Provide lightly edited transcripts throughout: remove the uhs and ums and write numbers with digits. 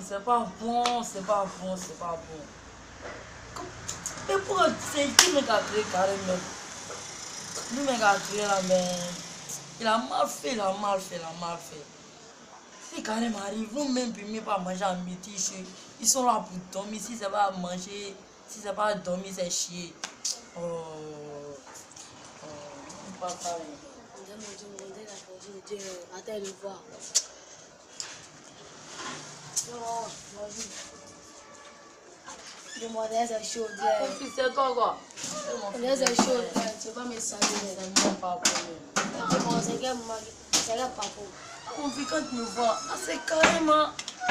c'est pas bon, c'est pas bon, c'est pas bon. Mais pourquoi c'est qui me a créé carrément? Lui me a créé là, mais il a mal fait, il a mal fait, il a mal fait. Si carrément arrive, vous-même, puis même pas manger à midi, ils sont là pour dormir. Si c'est pas manger, si c'est pas dormir, c'est chier. Oh, pas ça. Attends de voir. Demandez c'est chaud. C'est toi quoi? C'est chaud. Tu vas me saluer. C'est mon papa. C'est quel papa? Mon fils, quand tu me vois, c'est carrément.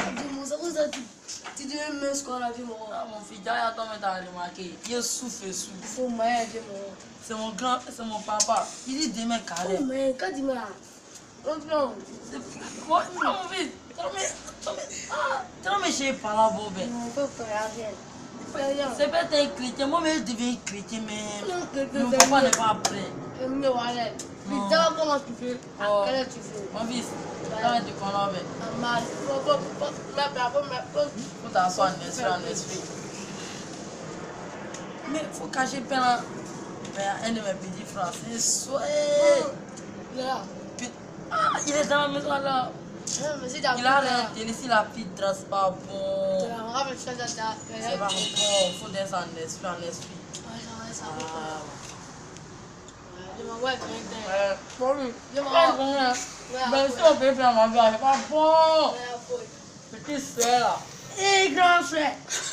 Tu devais me ce qu'on a vu, mon fils, d'ailleurs, toi, tu as remarqué, il souffre. Faut m'aider, c'est mon papa. Il dit demain carré. Oh, mais quand tu me l'as. Non. Mon fils, tu vas me chez par là, Bobé. Non, faut faire rien. C'est peut-être un chrétien, moi-même je deviens chrétien, mais mon papa n'est pas prêt. Putain, comment tu fais? Quel est tu fais? Mon fils, tu connais Mal. Faut t'asseoir en esprit. Mais il faut cacher le pain là. Un de mes petits frères, c'est soit. Il est dans la maison là. Il a l'arrêté, si la petite trace pas bon. C'est pas bon, il faut descendre en esprit. Ben si on peut faire ma vie, c'est pas bon. Petit frère là. Hé, grand frère.